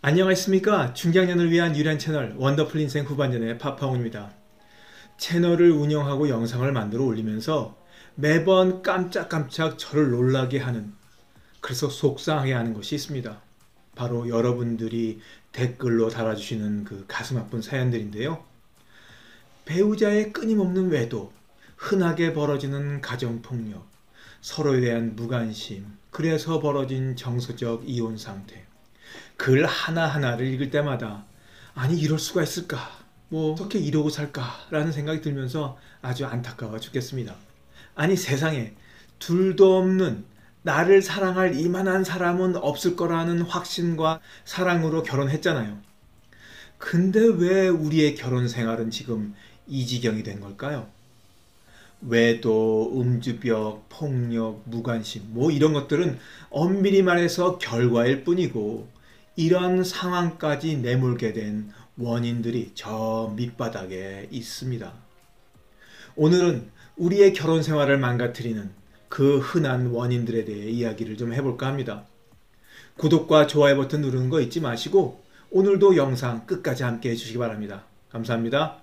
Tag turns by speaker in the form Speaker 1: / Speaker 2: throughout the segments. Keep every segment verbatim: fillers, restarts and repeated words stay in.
Speaker 1: 안녕하십니까. 중장년을 위한 유일한 채널 원더풀 인생 후반전의 파파홍입니다. 채널을 운영하고 영상을 만들어 올리면서 매번 깜짝깜짝 저를 놀라게 하는, 그래서 속상하게 하는 것이 있습니다. 바로 여러분들이 댓글로 달아주시는 그 가슴 아픈 사연들인데요. 배우자의 끊임없는 외도, 흔하게 벌어지는 가정폭력, 서로에 대한 무관심, 그래서 벌어진 정서적 이혼 상태. 글 하나하나를 읽을 때마다 아니 이럴 수가 있을까? 뭐 어떻게 이러고 살까? 라는 생각이 들면서 아주 안타까워 죽겠습니다. 아니 세상에 둘도 없는 나를 사랑할 이만한 사람은 없을 거라는 확신과 사랑으로 결혼했잖아요. 근데 왜 우리의 결혼 생활은 지금 이 지경이 된 걸까요? 외도, 음주벽, 폭력, 무관심 뭐 이런 것들은 엄밀히 말해서 결과일 뿐이고 이런 상황까지 내몰게 된 원인들이 저 밑바닥에 있습니다. 오늘은 우리의 결혼 생활을 망가뜨리는 그 흔한 원인들에 대해 이야기를 좀 해볼까 합니다. 구독과 좋아요 버튼 누르는 거 잊지 마시고 오늘도 영상 끝까지 함께 해주시기 바랍니다. 감사합니다.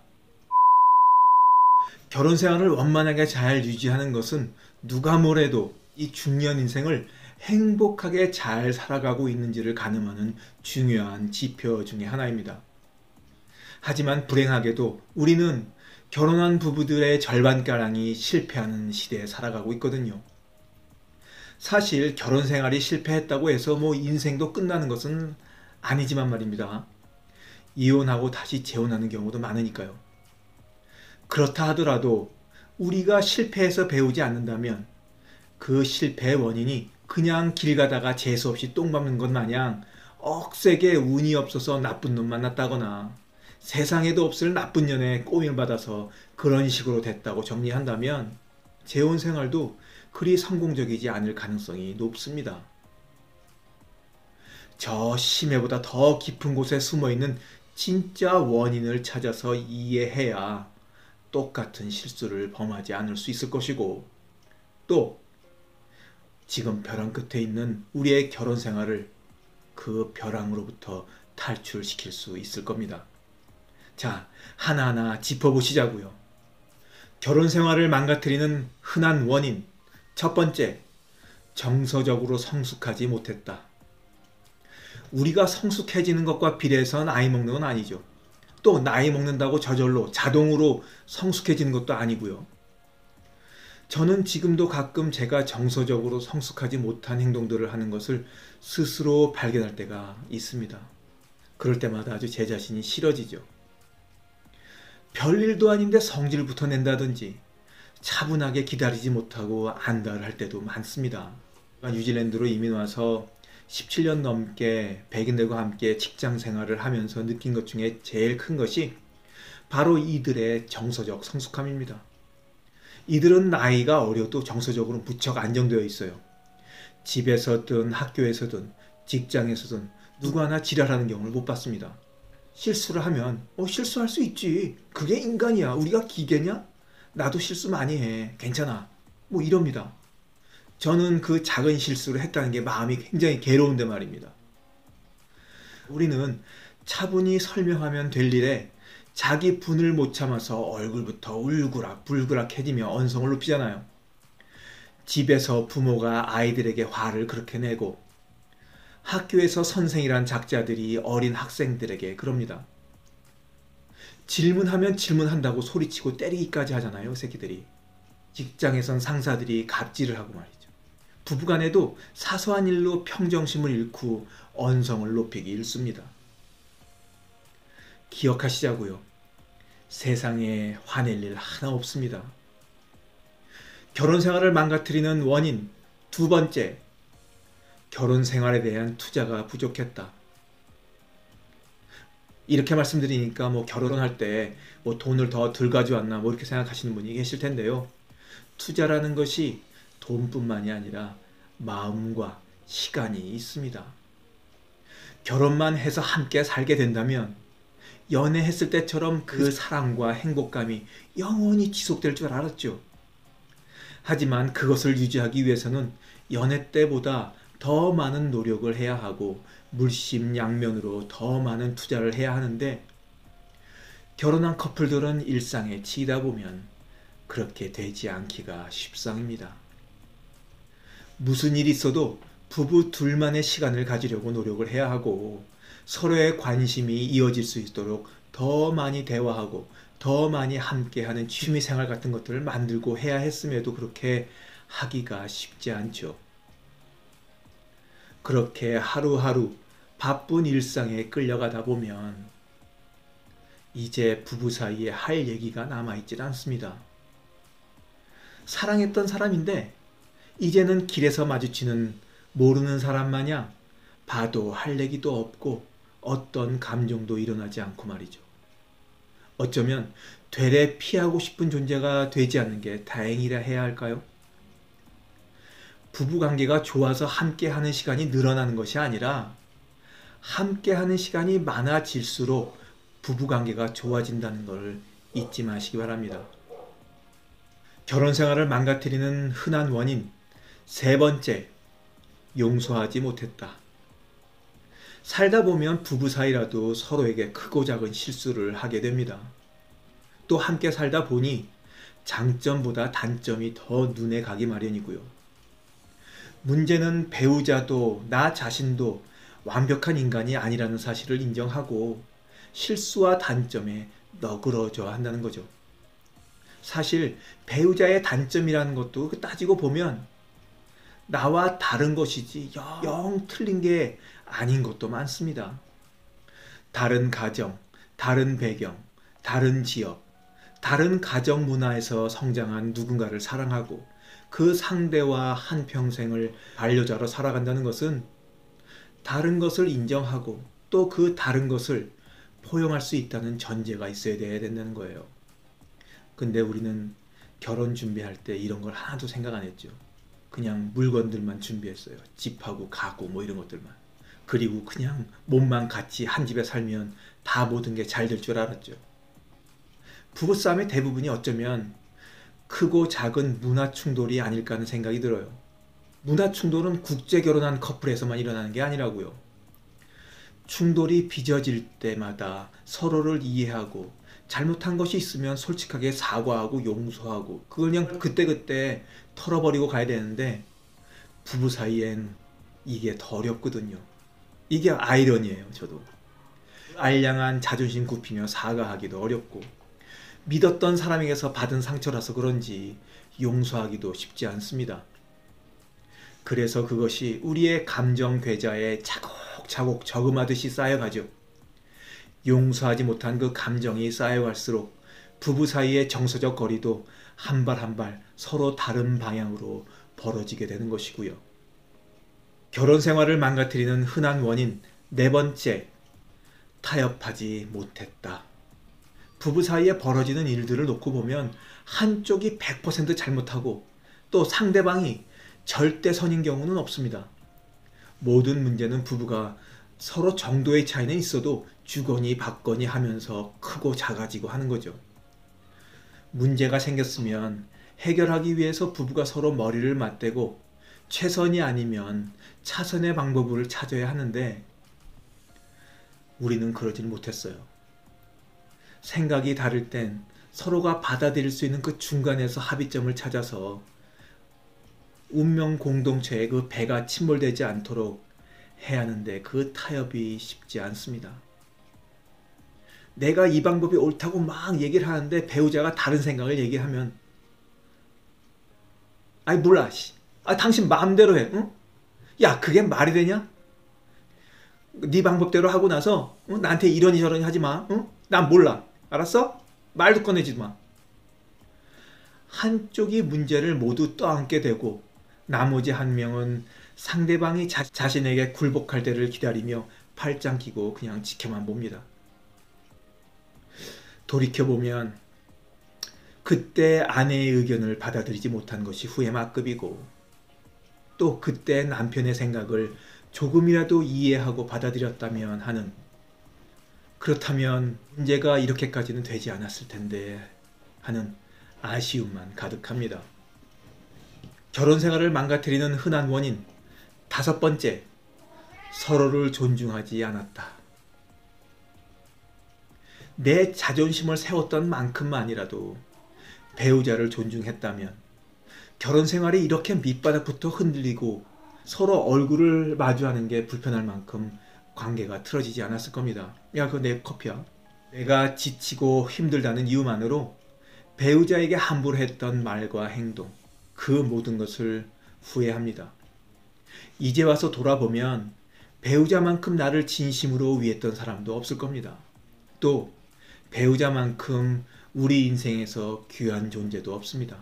Speaker 1: 결혼 생활을 원만하게 잘 유지하는 것은 누가 뭐래도 이 중년 인생을 행복하게 잘 살아가고 있는지를 가늠하는 중요한 지표 중에 하나입니다. 하지만 불행하게도 우리는 결혼한 부부들의 절반가량이 실패하는 시대에 살아가고 있거든요. 사실 결혼 생활이 실패했다고 해서 뭐 인생도 끝나는 것은 아니지만 말입니다. 이혼하고 다시 재혼하는 경우도 많으니까요. 그렇다 하더라도 우리가 실패해서 배우지 않는다면 그 실패의 원인이 그냥 길 가다가 재수없이 똥 밟는 것 마냥 억세게 운이 없어서 나쁜 놈 만났다거나 세상에도 없을 나쁜 년에 꼬임을 받아서 그런 식으로 됐다고 정리한다면 재혼 생활도 그리 성공적이지 않을 가능성이 높습니다. 저 심해보다 더 깊은 곳에 숨어있는 진짜 원인을 찾아서 이해해야 똑같은 실수를 범하지 않을 수 있을 것이고 또 지금 벼랑 끝에 있는 우리의 결혼 생활을 그 벼랑으로부터 탈출시킬 수 있을 겁니다. 자, 하나하나 짚어보시자고요. 결혼 생활을 망가뜨리는 흔한 원인. 첫 번째, 정서적으로 성숙하지 못했다. 우리가 성숙해지는 것과 비례해서 나이 먹는 건 아니죠. 또 나이 먹는다고 저절로 자동으로 성숙해지는 것도 아니고요. 저는 지금도 가끔 제가 정서적으로 성숙하지 못한 행동들을 하는 것을 스스로 발견할 때가 있습니다. 그럴 때마다 아주 제 자신이 싫어지죠. 별일도 아닌데 성질부터 낸다든지 차분하게 기다리지 못하고 안달을 할 때도 많습니다. 뉴질랜드로 이민 와서 십칠 년 넘게 백인들과 함께 직장 생활을 하면서 느낀 것 중에 제일 큰 것이 바로 이들의 정서적 성숙함입니다. 이들은 나이가 어려도 정서적으로 무척 안정되어 있어요. 집에서든 학교에서든 직장에서든 누구 하나 지랄하는 경우를 못 봤습니다. 실수를 하면 어 실수할 수 있지. 그게 인간이야. 우리가 기계냐? 나도 실수 많이 해. 괜찮아. 뭐 이럽니다. 저는 그 작은 실수를 했다는 게 마음이 굉장히 괴로운데 말입니다. 우리는 차분히 설명하면 될 일에 자기 분을 못 참아서 얼굴부터 울그락 불그락해지며 언성을 높이잖아요. 집에서 부모가 아이들에게 화를 그렇게 내고 학교에서 선생이란 작자들이 어린 학생들에게 그럽니다. 질문하면 질문한다고 소리치고 때리기까지 하잖아요, 새끼들이. 직장에선 상사들이 갑질을 하고 말이죠. 부부간에도 사소한 일로 평정심을 잃고 언성을 높이기 일쑤입니다. 기억하시자고요. 세상에 화낼 일 하나 없습니다. 결혼 생활을 망가뜨리는 원인 두 번째, 결혼 생활에 대한 투자가 부족했다. 이렇게 말씀드리니까 뭐 결혼할 때 뭐 돈을 더 덜 가져왔나 뭐 이렇게 생각하시는 분이 계실 텐데요. 투자라는 것이 돈뿐만이 아니라 마음과 시간이 있습니다. 결혼만 해서 함께 살게 된다면 연애했을 때처럼 그 사랑과 행복감이 영원히 지속될 줄 알았죠. 하지만 그것을 유지하기 위해서는 연애 때보다 더 많은 노력을 해야 하고 물심양면으로 더 많은 투자를 해야 하는데 결혼한 커플들은 일상에 치이다 보면 그렇게 되지 않기가 십상입니다. 무슨 일이 있어도 부부 둘만의 시간을 가지려고 노력을 해야 하고 서로의 관심이 이어질 수 있도록 더 많이 대화하고 더 많이 함께하는 취미생활 같은 것들을 만들고 해야 했음에도 그렇게 하기가 쉽지 않죠. 그렇게 하루하루 바쁜 일상에 끌려가다 보면 이제 부부 사이에 할 얘기가 남아있질 않습니다. 사랑했던 사람인데 이제는 길에서 마주치는 모르는 사람 마냥 봐도 할 얘기도 없고 어떤 감정도 일어나지 않고 말이죠. 어쩌면 되레 피하고 싶은 존재가 되지 않는 게 다행이라 해야 할까요? 부부관계가 좋아서 함께하는 시간이 늘어나는 것이 아니라 함께하는 시간이 많아질수록 부부관계가 좋아진다는 걸 잊지 마시기 바랍니다. 결혼생활을 망가뜨리는 흔한 원인 세 번째, 용서하지 못했다. 살다 보면 부부 사이라도 서로에게 크고 작은 실수를 하게 됩니다. 또 함께 살다 보니 장점보다 단점이 더 눈에 가기 마련이고요. 문제는 배우자도 나 자신도 완벽한 인간이 아니라는 사실을 인정하고 실수와 단점에 너그러져야 한다는 거죠. 사실 배우자의 단점이라는 것도 따지고 보면 나와 다른 것이지 영, 영 틀린 게 아닌 것도 많습니다. 다른 가정, 다른 배경, 다른 지역, 다른 가정 문화에서 성장한 누군가를 사랑하고 그 상대와 한평생을 반려자로 살아간다는 것은 다른 것을 인정하고 또 그 다른 것을 포용할 수 있다는 전제가 있어야 돼야 된다는 거예요. 근데 우리는 결혼 준비할 때 이런 걸 하나도 생각 안 했죠. 그냥 물건들만 준비했어요. 집하고 가구 뭐 이런 것들만. 그리고 그냥 몸만 같이 한 집에 살면 다 모든 게 잘 될 줄 알았죠. 부부싸움의 대부분이 어쩌면 크고 작은 문화 충돌이 아닐까 하는 생각이 들어요. 문화 충돌은 국제 결혼한 커플에서만 일어나는 게 아니라고요. 충돌이 빚어질 때마다 서로를 이해하고 잘못한 것이 있으면 솔직하게 사과하고 용서하고 그걸 그냥 그때그때 털어버리고 가야 되는데 부부 사이엔 이게 더 어렵거든요. 이게 아이러니예요. 저도 알량한 자존심 굽히며 사과하기도 어렵고 믿었던 사람에게서 받은 상처라서 그런지 용서하기도 쉽지 않습니다. 그래서 그것이 우리의 감정 괴자에 차곡차곡 저금하듯이 쌓여가죠. 용서하지 못한 그 감정이 쌓여갈수록 부부 사이의 정서적 거리도 한 발 한 발 서로 다른 방향으로 벌어지게 되는 것이고요. 결혼 생활을 망가뜨리는 흔한 원인 네 번째, 타협하지 못했다. 부부 사이에 벌어지는 일들을 놓고 보면 한쪽이 백 퍼센트 잘못하고 또 상대방이 절대선인 경우는 없습니다. 모든 문제는 부부가 서로 정도의 차이는 있어도 주거니 받거니 하면서 크고 작아지고 하는 거죠. 문제가 생겼으면 해결하기 위해서 부부가 서로 머리를 맞대고 최선이 아니면 차선의 방법을 찾아야 하는데 우리는 그러질 못했어요. 생각이 다를 땐 서로가 받아들일 수 있는 그 중간에서 합의점을 찾아서 운명 공동체의 그 배가 침몰되지 않도록 해야 하는데 그 타협이 쉽지 않습니다. 내가 이 방법이 옳다고 막 얘기를 하는데 배우자가 다른 생각을 얘기하면 아이 몰라 씨. 아 당신 마음대로 해. 응? 야 그게 말이 되냐? 네 방법대로 하고 나서 응? 나한테 이러니 저러니 하지 마. 응? 난 몰라. 알았어? 말도 꺼내지 마. 한쪽이 문제를 모두 떠안게 되고 나머지 한 명은 상대방이 자, 자신에게 굴복할 때를 기다리며 팔짱 끼고 그냥 지켜만 봅니다. 돌이켜보면 그때 아내의 의견을 받아들이지 못한 것이 후회 막급이고 또 그때 남편의 생각을 조금이라도 이해하고 받아들였다면 하는, 그렇다면 문제가 이렇게까지는 되지 않았을 텐데 하는 아쉬움만 가득합니다. 결혼 생활을 망가뜨리는 흔한 원인 다섯 번째, 서로를 존중하지 않았다. 내 자존심을 세웠던 만큼만이라도 배우자를 존중했다면 결혼 생활이 이렇게 밑바닥부터 흔들리고 서로 얼굴을 마주하는 게 불편할 만큼 관계가 틀어지지 않았을 겁니다. 야, 그거 내 커피야. 내가 지치고 힘들다는 이유만으로 배우자에게 함부로 했던 말과 행동, 그 모든 것을 후회합니다. 이제 와서 돌아보면 배우자만큼 나를 진심으로 위했던 사람도 없을 겁니다. 또 배우자만큼 우리 인생에서 귀한 존재도 없습니다.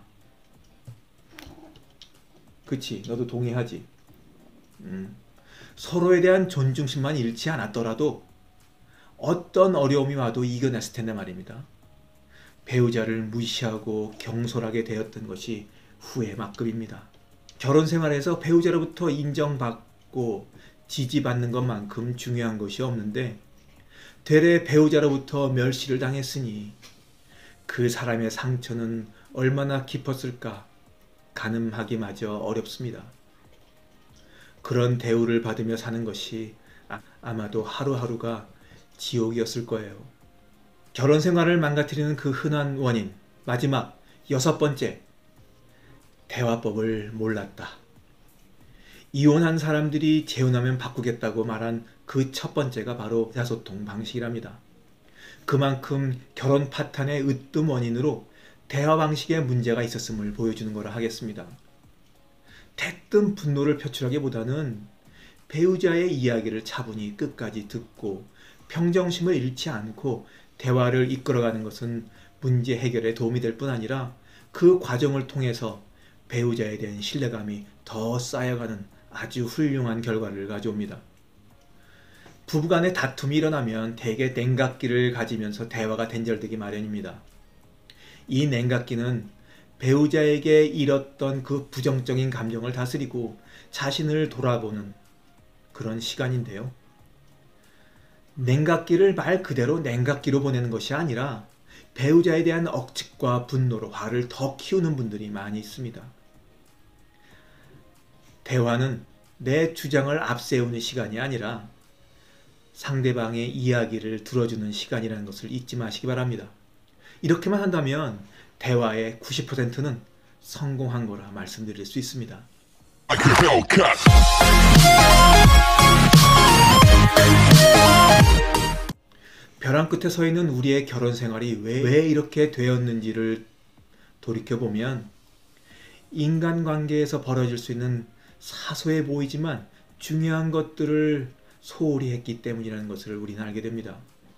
Speaker 1: 그치? 너도 동의하지? 음, 서로에 대한 존중심만 잃지 않았더라도 어떤 어려움이 와도 이겨냈을 텐데 말입니다. 배우자를 무시하고 경솔하게 되었던 것이 후회 막급입니다. 결혼 생활에서 배우자로부터 인정받고 지지받는 것만큼 중요한 것이 없는데 되레 배우자로부터 멸시를 당했으니 그 사람의 상처는 얼마나 깊었을까 가늠하기마저 어렵습니다. 그런 대우를 받으며 사는 것이 아마도 하루하루가 지옥이었을 거예요. 결혼 생활을 망가뜨리는 그 흔한 원인, 마지막 여섯 번째, 대화법을 몰랐다. 이혼한 사람들이 재혼하면 바꾸겠다고 말한 그 첫 번째가 바로 의사소통 방식이랍니다. 그만큼 결혼 파탄의 으뜸 원인으로 대화 방식에 문제가 있었음을 보여주는 거라 하겠습니다. 대뜸 분노를 표출하기보다는 배우자의 이야기를 차분히 끝까지 듣고 평정심을 잃지 않고 대화를 이끌어가는 것은 문제 해결에 도움이 될 뿐 아니라 그 과정을 통해서 배우자에 대한 신뢰감이 더 쌓여가는 아주 훌륭한 결과를 가져옵니다. 부부간의 다툼이 일어나면 대개 냉각기를 가지면서 대화가 단절되기 마련입니다. 이 냉각기는 배우자에게 잃었던 그 부정적인 감정을 다스리고 자신을 돌아보는 그런 시간인데요. 냉각기를 말 그대로 냉각기로 보내는 것이 아니라 배우자에 대한 억측과 분노로 화를 더 키우는 분들이 많이 있습니다. 대화는 내 주장을 앞세우는 시간이 아니라 상대방의 이야기를 들어주는 시간이라는 것을 잊지 마시기 바랍니다. 이렇게만 한다면 대화의 구십 퍼센트는 성공한 거라 말씀드릴 수 있습니다. 벼랑 끝에 서 있는 우리의 결혼 생활이 왜, 왜 이렇게 되었는지를 돌이켜보면 인간관계에서 벌어질 수 있는 사소해 보이지만 중요한 것들을 소홀히 했기 때문이라는 것을 우리는 알게 됩니다.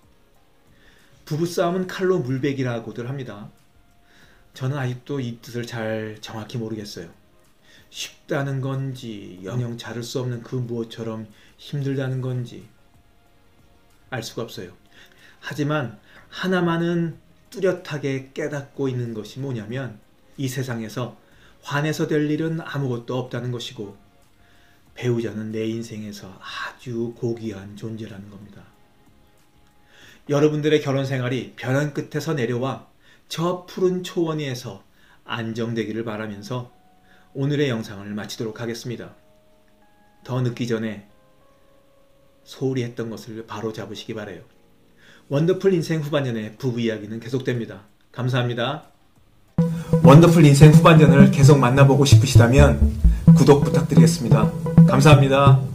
Speaker 1: 부부싸움은 칼로 물베기라고들 합니다. 저는 아직도 이 뜻을 잘 정확히 모르겠어요. 쉽다는 건지 영영 자를 수 없는 그 무엇처럼 힘들다는 건지 알 수가 없어요. 하지만 하나만은 뚜렷하게 깨닫고 있는 것이 뭐냐면 이 세상에서 화내서 될 일은 아무것도 없다는 것이고 배우자는 내 인생에서 아주 고귀한 존재라는 겁니다. 여러분들의 결혼 생활이 벼랑 끝에서 내려와 저 푸른 초원 위에서 안정되기를 바라면서 오늘의 영상을 마치도록 하겠습니다. 더 늦기 전에 소홀히 했던 것을 바로 잡으시기 바라요. 원더풀 인생 후반전의 부부 이야기는 계속됩니다. 감사합니다. 원더풀 인생 후반전을 계속 만나보고 싶으시다면 구독 부탁드리겠습니다. 감사합니다.